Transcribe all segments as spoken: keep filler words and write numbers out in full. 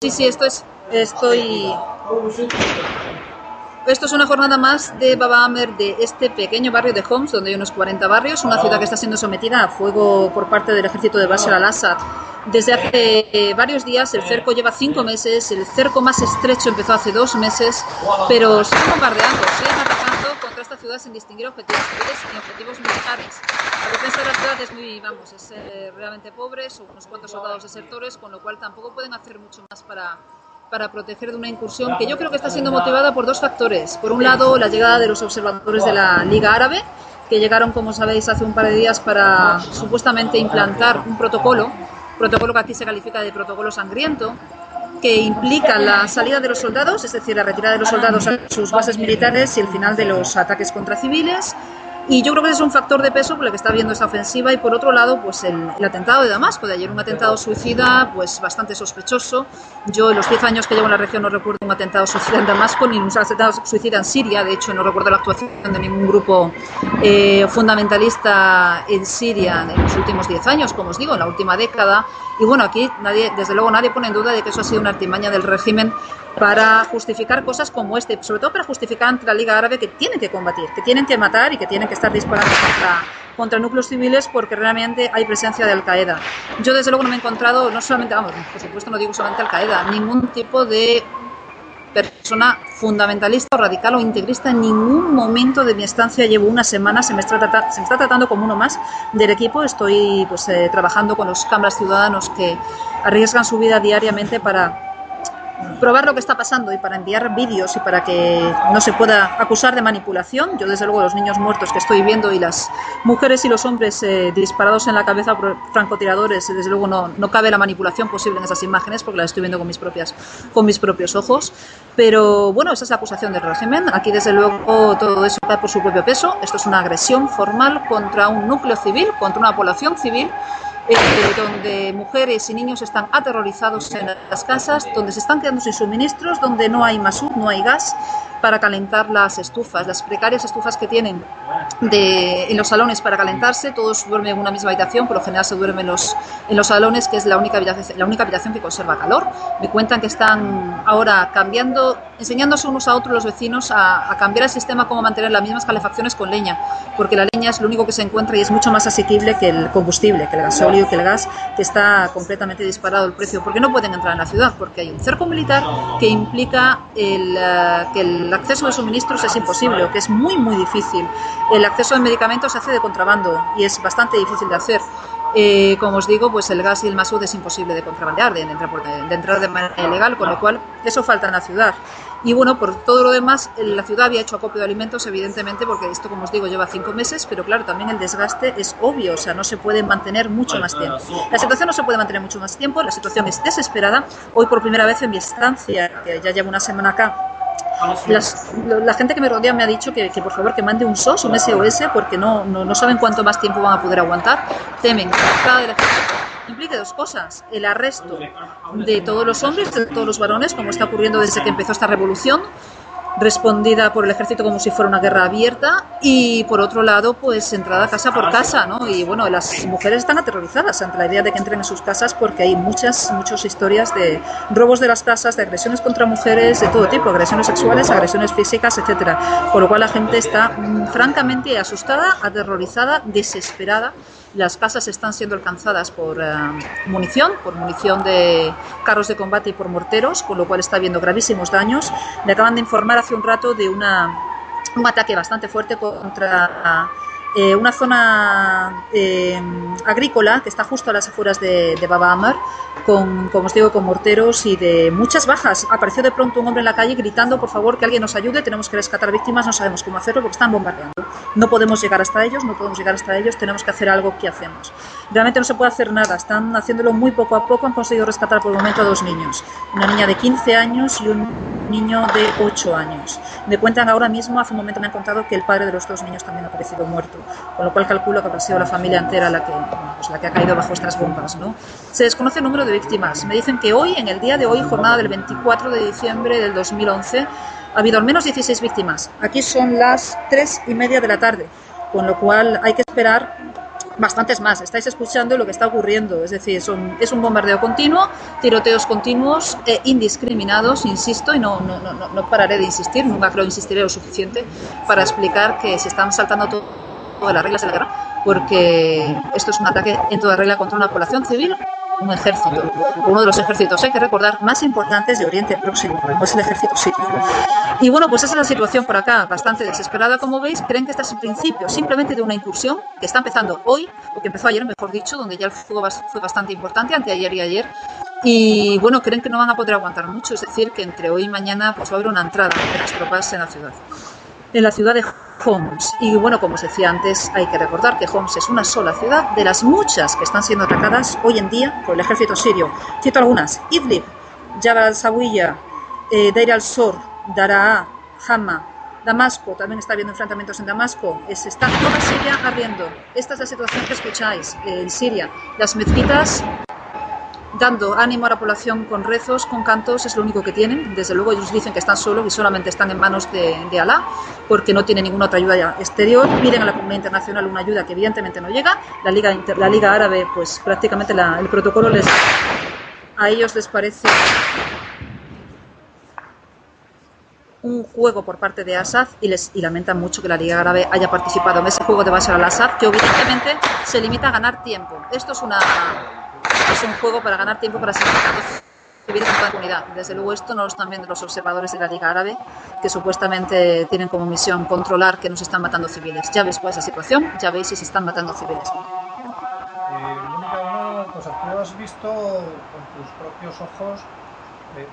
Sí, sí, esto es, estoy... Esto es una jornada más de Baba Amer, de este pequeño barrio de Homs, donde hay unos cuarenta barrios, una ciudad que está siendo sometida a fuego por parte del ejército de Bashar al-Assad. Desde hace eh, varios días, el cerco lleva cinco meses, el cerco más estrecho empezó hace dos meses, pero siguen bombardeando, siguen atacando contra esta ciudad sin distinguir objetivos civiles y objetivos militares. La defensa de la ciudad es muy, vamos, es eh, realmente pobre, son unos cuantos soldados desertores, con lo cual tampoco pueden hacer mucho más para... para proteger de una incursión que yo creo que está siendo motivada por dos factores. Por un lado, la llegada de los observadores de la Liga Árabe, que llegaron, como sabéis, hace un par de días para supuestamente implantar un protocolo, protocolo que aquí se califica de protocolo sangriento, que implica la salida de los soldados, es decir, la retirada de los soldados a sus bases militares y el final de los ataques contra civiles. Y yo creo que ese es un factor de peso por el que está habiendo esta ofensiva. Y por otro lado, pues el, el atentado de Damasco de ayer, un atentado suicida pues bastante sospechoso. Yo en los diez años que llevo en la región no recuerdo un atentado suicida en Damasco ni un atentado suicida en Siria. De hecho, no recuerdo la actuación de ningún grupo eh, fundamentalista en Siria en los últimos diez años, como os digo, en la última década. Y bueno, aquí nadie, desde luego nadie pone en duda de que eso ha sido una artimaña del régimen para justificar cosas como este, sobre todo para justificar ante la Liga Árabe que tienen que combatir, que tienen que matar y que tienen que estar disparando contra, contra núcleos civiles porque realmente hay presencia de Al-Qaeda. Yo desde luego no me he encontrado, no solamente, vamos, por supuesto no digo solamente Al-Qaeda, ningún tipo de persona fundamentalista o radical o integrista en ningún momento de mi estancia. Llevo una semana, se me está, trata, se me está tratando como uno más del equipo. Estoy pues eh, trabajando con los cámaras ciudadanos que arriesgan su vida diariamente para probar lo que está pasando y para enviar vídeos y para que no se pueda acusar de manipulación. Yo desde luego los niños muertos que estoy viendo y las mujeres y los hombres eh, disparados en la cabeza por francotiradores, desde luego no, no cabe la manipulación posible en esas imágenes porque las estoy viendo con mis, propias, con mis propios ojos. Pero bueno, esa es la acusación del régimen. Aquí desde luego todo eso cae por su propio peso. Esto es una agresión formal contra un núcleo civil, contra una población civil, Eh, donde mujeres y niños están aterrorizados en las casas, donde se están quedando sin suministros, donde no hay masud, no hay gas para calentar las estufas, las precarias estufas que tienen de, en los salones para calentarse. Todos duermen en una misma habitación, por lo general se duermen en los, en los salones, que es la única, habitación, la única habitación que conserva calor. Me cuentan que están ahora cambiando, enseñándose unos a otros los vecinos a, a cambiar el sistema, cómo mantener las mismas calefacciones con leña, porque la leña es lo único que se encuentra y es mucho más asequible que el combustible, que el gasóleo, que el gas, que está completamente disparado el precio, porque no pueden entrar en la ciudad, porque hay un cerco militar que implica el, uh, que el acceso de suministros es imposible, o que es muy muy difícil. El acceso de medicamentos se hace de contrabando y es bastante difícil de hacer. Eh, como os digo, pues el gas y el masud es imposible de contrabandear, de, de, de, de entrar de manera ilegal, con lo cual eso falta en la ciudad. Y bueno, por todo lo demás, la ciudad había hecho acopio de alimentos, evidentemente, porque esto, como os digo, lleva cinco meses, pero claro, también el desgaste es obvio, o sea, no se puede mantener mucho más tiempo. La situación no se puede mantener mucho más tiempo, la situación es desesperada. Hoy, por primera vez en mi estancia, que ya llevo una semana acá, Las, la gente que me rodea me ha dicho que, que por favor que mande un S O S, un S O S, porque no, no, no saben cuánto más tiempo van a poder aguantar. Temen que la entrada de la implique dos cosas: el arresto de todos los hombres, de todos los varones, como está ocurriendo desde que empezó esta revolución, respondida por el ejército como si fuera una guerra abierta, y por otro lado, pues entrada casa por casa, ¿no? Y bueno, las mujeres están aterrorizadas ante la idea de que entren en sus casas porque hay muchas, muchas historias de robos de las casas, de agresiones contra mujeres de todo tipo, agresiones sexuales, agresiones físicas, etcétera. Con lo cual la gente está mm, francamente asustada, aterrorizada, desesperada. Las casas están siendo alcanzadas por uh, munición, por munición de carros de combate y por morteros, con lo cual está habiendo gravísimos daños. Me acaban de informar hace un rato de una, un ataque bastante fuerte contra eh, una zona eh, agrícola que está justo a las afueras de, de Baba Amer, con, como os digo, con morteros y de muchas bajas. Apareció de pronto un hombre en la calle gritando: por favor, que alguien nos ayude, tenemos que rescatar víctimas, no sabemos cómo hacerlo porque están bombardeando. No podemos llegar hasta ellos, no podemos llegar hasta ellos, tenemos que hacer algo. ¿Qué hacemos? Realmente no se puede hacer nada, están haciéndolo muy poco a poco. Han conseguido rescatar por el momento a dos niños, una niña de quince años y un niño de ocho años. Me cuentan ahora mismo, hace un momento me han contado que el padre de los dos niños también ha aparecido muerto, con lo cual calculo que habrá sido la familia entera la que, pues, la que ha caído bajo estas bombas, ¿no? Se desconoce el número de víctimas. Me dicen que hoy, en el día de hoy, jornada del veinticuatro de diciembre del dos mil once, ha habido al menos dieciséis víctimas. Aquí son las tres y media de la tarde, con lo cual hay que esperar bastantes más. Estáis escuchando lo que está ocurriendo, es decir, son, es un bombardeo continuo, tiroteos continuos e indiscriminados, insisto, y no, no, no, no pararé de insistir, nunca creo insistiré lo suficiente para explicar que se están saltando todo, todas las reglas de la guerra, porque esto es un ataque en toda regla contra una población civil, un ejército, uno de los ejércitos, hay que recordar, más importantes de Oriente Próximo, como es el ejército sirio. Y bueno, pues esa es la situación por acá, bastante desesperada, como veis. Creen que este es el principio simplemente de una incursión que está empezando hoy, o que empezó ayer, mejor dicho, donde ya el fuego fue bastante importante, anteayer y ayer. Y bueno, creen que no van a poder aguantar mucho, es decir, que entre hoy y mañana pues va a haber una entrada de las tropas en la ciudad. En la ciudad de Homs. Y bueno, como os decía antes, hay que recordar que Homs es una sola ciudad de las muchas que están siendo atacadas hoy en día por el ejército sirio. Cito algunas: Idlib, Jabal al-Zawiya, eh, Deir al-Zor, Daraa, Hama, Damasco, también está habiendo enfrentamientos en Damasco, se está toda Siria ardiendo. Esta es la situación que escucháis eh, en Siria. Las mezquitas dando ánimo a la población con rezos, con cantos, es lo único que tienen. Desde luego ellos dicen que están solos y solamente están en manos de, de Alá, porque no tienen ninguna otra ayuda exterior. Piden a la comunidad internacional una ayuda que evidentemente no llega. La Liga, Inter, la Liga Árabe, pues prácticamente la, el protocolo les, a ellos les parece un juego por parte de Assad y, les, y lamentan mucho que la Liga Árabe haya participado en ese juego de Bashar al-Assad, que evidentemente se limita a ganar tiempo. Esto es una... es un juego para ganar tiempo para seguir civiles en toda la comunidad. Desde luego esto no lo están viendo los observadores de la Liga Árabe, que supuestamente tienen como misión controlar que no se están matando civiles. Ya veis cuál es la situación, ya veis si se están matando civiles. Eh, Mónica, una cosa, tú has visto con tus propios ojos... Eh...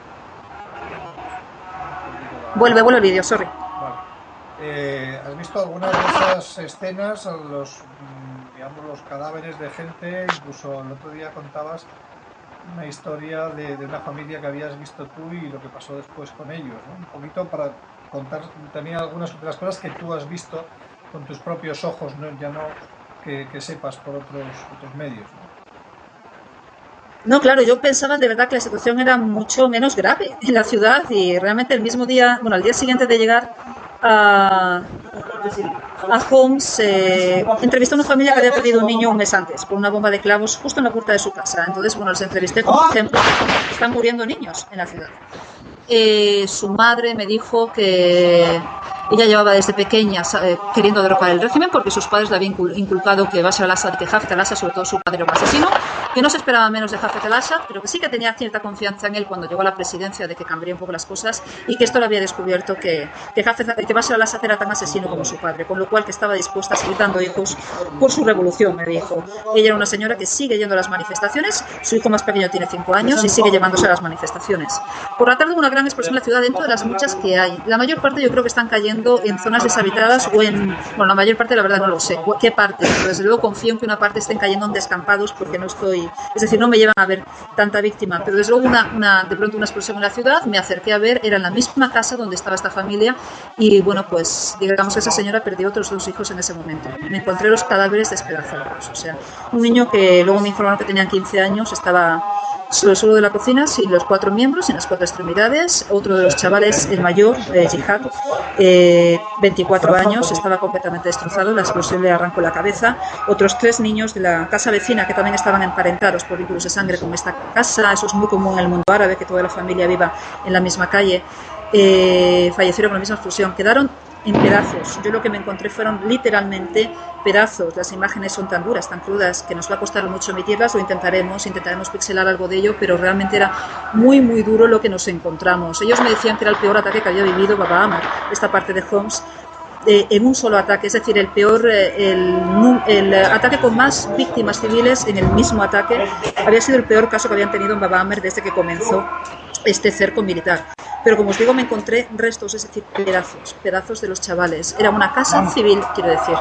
Vuelve, vuelve el vídeo, sorry. Vale. Eh, ¿Has visto algunas de esas escenas, los, digamos, los cadáveres de gente? Incluso el otro día contabas una historia de, de una familia que habías visto tú y lo que pasó después con ellos, ¿no? Un poquito para contar también algunas de las cosas que tú has visto con tus propios ojos, ¿no? Ya no que, que sepas por otros, otros medios, ¿no? No, claro, yo pensaba de verdad que la situación era mucho menos grave en la ciudad y realmente el mismo día, bueno, al día siguiente de llegar a, a Homs, eh, entrevisté a una familia que había perdido un niño un mes antes por una bomba de clavos justo en la puerta de su casa. Entonces, bueno, los entrevisté como ejemplo. Están muriendo niños en la ciudad. Eh, su madre me dijo que ella llevaba desde pequeña eh, queriendo derrocar el régimen porque sus padres le habían inculcado que Bashar al-Assad, que Hafez al-Assad, sobre todo su padre, era un asesino, que no se esperaba menos de Hafez al-Assad, pero que sí que tenía cierta confianza en él cuando llegó a la presidencia de que cambiaría un poco las cosas y que esto lo había descubierto que, que, Hafez, que Bashar al-Assad era tan asesino como su padre, con lo cual que estaba dispuesta a seguir dando hijos por su revolución, me dijo. Ella era una señora que sigue yendo a las manifestaciones, su hijo más pequeño tiene cinco años y sigue llevándose a las manifestaciones. Por la tarde, una gran explosión en la ciudad dentro de las muchas que hay. La mayor parte yo creo que están cayendo en zonas deshabitadas o en... Bueno, la mayor parte la verdad no lo sé. ¿Qué parte? Pero desde luego confío en que una parte estén cayendo en descampados porque no estoy... Es decir, no me llevan a ver tanta víctima. Pero desde luego una, una, de pronto una explosión en la ciudad, me acerqué a ver, era en la misma casa donde estaba esta familia y bueno, pues digamos que esa señora perdió otros dos hijos en ese momento. Me encontré los cadáveres despedazados. O sea, un niño que luego me informaron que tenían quince años, estaba sobre el suelo de la cocina sin los cuatro miembros, sin las cuatro extremidades. Otro de los chavales, el mayor, eh, Jihad, eh, veinticuatro años, estaba completamente destrozado, la explosión le arrancó la cabeza. Otros tres niños de la casa vecina que también estaban emparentados por vínculos de sangre con esta casa, eso es muy común en el mundo árabe, que toda la familia viva en la misma calle, eh, fallecieron con la misma explosión, quedaron en pedazos. Yo lo que me encontré fueron literalmente pedazos. Las imágenes son tan duras, tan crudas, que nos va a costar mucho emitirlas. Lo intentaremos, intentaremos pixelar algo de ello, pero realmente era muy, muy duro lo que nos encontramos. Ellos me decían que era el peor ataque que había vivido Baba Amr, esta parte de Homs, eh, en un solo ataque, es decir, el peor, eh, el, el ataque con más víctimas civiles en el mismo ataque. Había sido el peor caso que habían tenido en Baba Amr desde que comenzó este cerco militar. Pero como os digo, me encontré restos, es decir, pedazos, pedazos de los chavales. Era una casa civil, quiero decir.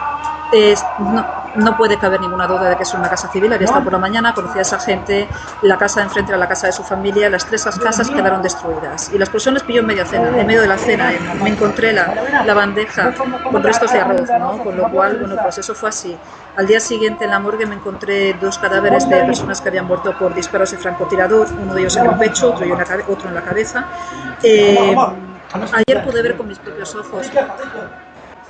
Es, no, no puede caber ninguna duda de que es una casa civil. Había estado por la mañana, conocía a esa gente, la casa de enfrente era la casa de su familia, las tres casas quedaron destruidas. Y la explosión les pilló en media cena, en medio de la cena. Me encontré la, la bandeja con restos de arroz, ¿no? Con lo cual, bueno, pues eso fue así. Al día siguiente en la morgue me encontré dos cadáveres de personas que habían muerto por disparos de francotirador, uno de ellos en el pecho, otro, en la, otro en la cabeza. Eh, ayer pude ver con mis propios ojos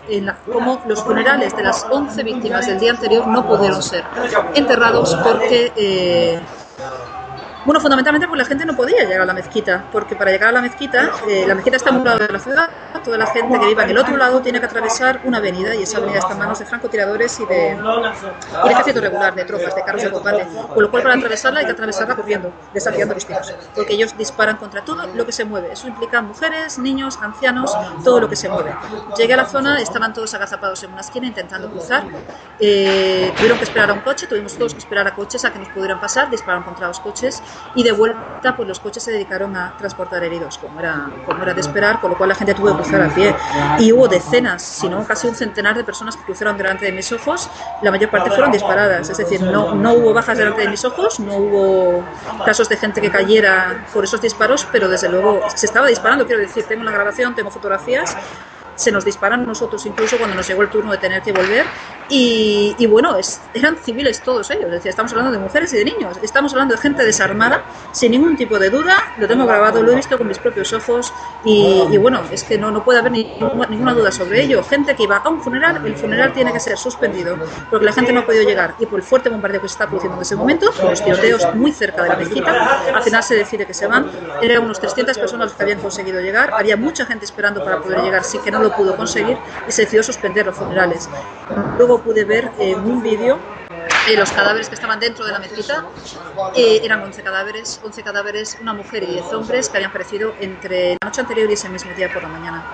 en la, cómo los funerales de las once víctimas del día anterior no pudieron ser enterrados porque... Eh, Bueno, fundamentalmente porque la gente no podía llegar a la mezquita, porque para llegar a la mezquita, eh, la mezquita está en un lado de la ciudad, toda la gente que viva en el otro lado tiene que atravesar una avenida, y esa avenida está en manos de francotiradores y de, y de ejército regular, de tropas, de carros de combate, con lo cual para atravesarla hay que atravesarla corriendo, desafiando los tiros, porque ellos disparan contra todo lo que se mueve. Eso implica mujeres, niños, ancianos, todo lo que se mueve. Llegué a la zona, estaban todos agazapados en una esquina intentando cruzar, eh, tuvieron que esperar a un coche, tuvimos todos que esperar a coches a que nos pudieran pasar, dispararon contra los coches, y de vuelta pues los coches se dedicaron a transportar heridos, como era, como era de esperar, con lo cual la gente tuvo que cruzar a pie, y hubo decenas, si no casi un centenar de personas que cruzaron delante de mis ojos. La mayor parte fueron disparadas, es decir, no, no hubo bajas delante de mis ojos, no hubo casos de gente que cayera por esos disparos, pero desde luego se estaba disparando, quiero decir, tengo una grabación, tengo fotografías, se nos disparan nosotros incluso cuando nos llegó el turno de tener que volver, y, y bueno, es, eran civiles todos ellos, es decir, estamos hablando de mujeres y de niños, estamos hablando de gente desarmada, sin ningún tipo de duda, lo tengo grabado, lo he visto con mis propios ojos, y, y bueno, es que no, no puede haber ninguna, ninguna duda sobre ello. Gente que iba a un funeral, el funeral tiene que ser suspendido porque la gente no ha podido llegar, y por el fuerte bombardeo que se está produciendo en ese momento, con los tiroteos muy cerca de la mezquita, al final se decide que se van. Eran unos trescientas personas los que habían conseguido llegar, había mucha gente esperando para poder llegar, sí que no lo pudo conseguir, y se decidió suspender los funerales. Luego pude ver en eh, un vídeo eh, los cadáveres que estaban dentro de la mezquita. Eh, eran once cadáveres, once cadáveres, una mujer y diez hombres que habían aparecido entre la noche anterior y ese mismo día por la mañana.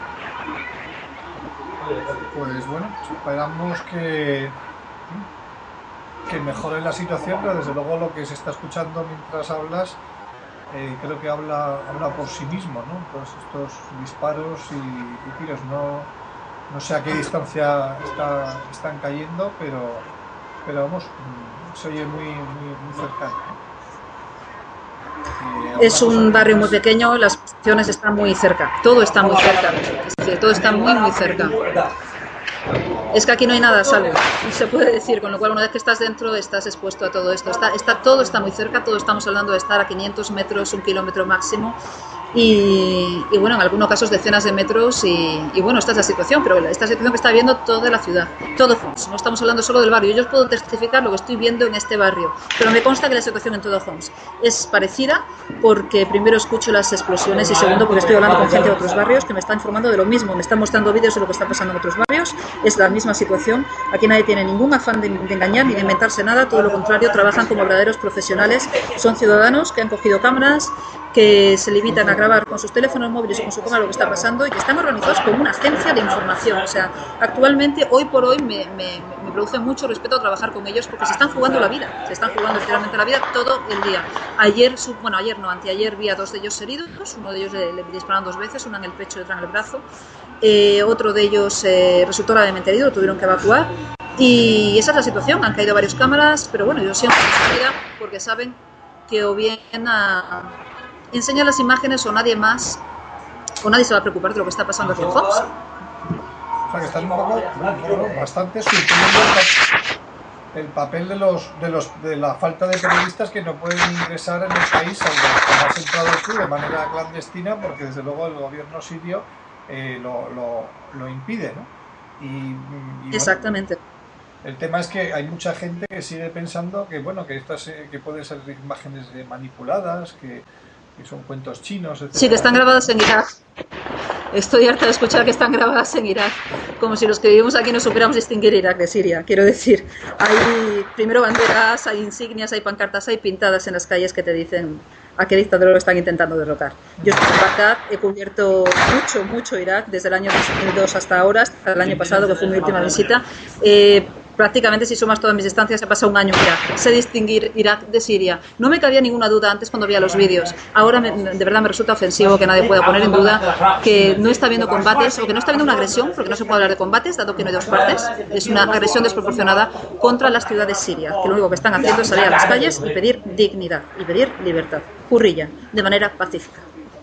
Pues bueno, esperamos que, que mejore la situación, pero desde luego lo que se está escuchando mientras hablas eh, creo que habla, habla por sí mismo, ¿no? Todos estos disparos y, y tiros, no, no sé a qué distancia está, están cayendo, pero, pero vamos, se oye muy, muy, muy cercano, ¿no? Es un barrio muy pequeño, las posiciones están muy cerca, todo está muy cerca, es decir, todo está muy muy cerca. Es que aquí no hay nada a salvo, se puede decir, con lo cual una vez que estás dentro estás expuesto a todo esto. Está, está, todo está muy cerca, todos estamos hablando de estar a quinientos metros, un kilómetro máximo, y, y bueno, en algunos casos decenas de metros, y, y bueno, esta es la situación, pero esta situación que está viendo toda la ciudad, todo Homs, no estamos hablando solo del barrio. Yo os puedo testificar lo que estoy viendo en este barrio, pero me consta que la situación en todo Homs es parecida, porque primero escucho las explosiones y segundo porque estoy hablando con gente de otros barrios que me está informando de lo mismo, me están mostrando vídeos de lo que está pasando en otros barrios. Es la misma situación, aquí nadie tiene ningún afán de, de engañar ni de inventarse nada, todo lo contrario, trabajan como verdaderos profesionales, son ciudadanos que han cogido cámaras, que se limitan a grabar con sus teléfonos móviles y con su cámara lo que está pasando, y que están organizados como una agencia de información. O sea, actualmente, hoy por hoy, me, me, me produce mucho respeto trabajar con ellos, porque se están jugando la vida, se están jugando literalmente la vida todo el día. Ayer, bueno, ayer no, anteayer vi a dos de ellos heridos, uno de ellos le, le dispararon dos veces, una en el pecho y otra en el brazo. Eh, otro de ellos eh, resultó gravemente herido, tuvieron que evacuar, y esa es la situación. Han caído varias cámaras, pero bueno, ellos siguen con su vida porque saben que o bien a enseñar las imágenes o nadie más, o nadie se va a preocupar de lo que está pasando aquí en Homs. O sea que están un poco, bueno, bastante sufriendo el papel de los, de los de la falta de periodistas que no pueden ingresar en el país, salvo como has entrado tú, de manera clandestina, porque desde luego el gobierno sirio eh, lo, lo, lo impide, ¿no? Y, y Exactamente. Bueno, el tema es que hay mucha gente que sigue pensando que bueno, que estas eh, que pueden ser imágenes manipuladas, que, que son cuentos chinos, etcétera. Sí, que están grabadas en Irak. Estoy harta de escuchar que están grabadas en Irak, como si los que vivimos aquí no supiéramos distinguir Irak de Siria. Quiero decir, hay primero banderas, hay insignias, hay pancartas, hay pintadas en las calles que te dicen a qué dictador lo están intentando derrocar. Yo estoy en Bagdad, he cubierto mucho, mucho Irak, desde el año dos mil dos hasta ahora, hasta el año pasado, que fue mi última visita. Eh, prácticamente, si sumas todas mis estancias, he pasado un año en Irak. Sé distinguir Irak de Siria. No me cabía ninguna duda antes cuando veía los vídeos. Ahora me, de verdad me resulta ofensivo que nadie pueda poner en duda que no está habiendo combates, o que no está habiendo una agresión, porque no se puede hablar de combates, dado que no hay dos partes. Es una agresión desproporcionada contra las ciudades sirias, que lo único que están haciendo es salir a las calles y pedir dignidad y pedir libertad. Hurriya, de manera pacífica.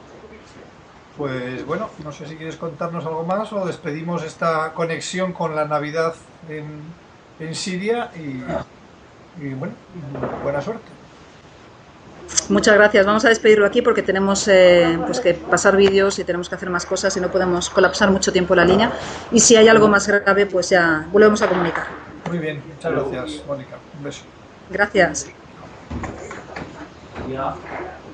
Pues bueno, no sé si quieres contarnos algo más o despedimos esta conexión con la Navidad en, en Siria y, y bueno, buena suerte. Muchas gracias. Vamos a despedirlo aquí porque tenemos eh, pues que pasar vídeos y tenemos que hacer más cosas y no podemos colapsar mucho tiempo la línea. Y si hay algo más grave, pues ya volvemos a comunicar. Muy bien, muchas gracias, Mónica. Un beso. Gracias. Ja.